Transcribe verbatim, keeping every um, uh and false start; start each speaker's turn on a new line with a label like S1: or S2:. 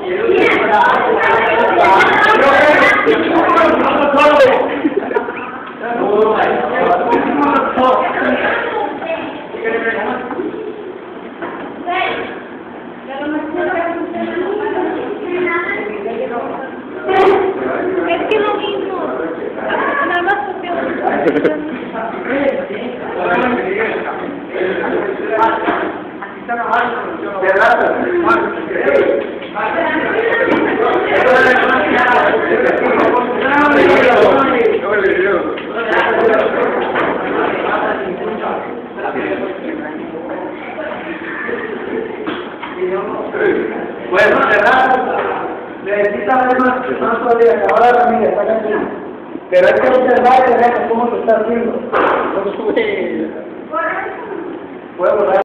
S1: Es que lo mismo. Nada más porque...
S2: Bueno, cerrado. Necesita ver más, más todavía, que ahora Ramírez está aquí. Pero hay que observar y ver cómo se está haciendo. Puedo borrar.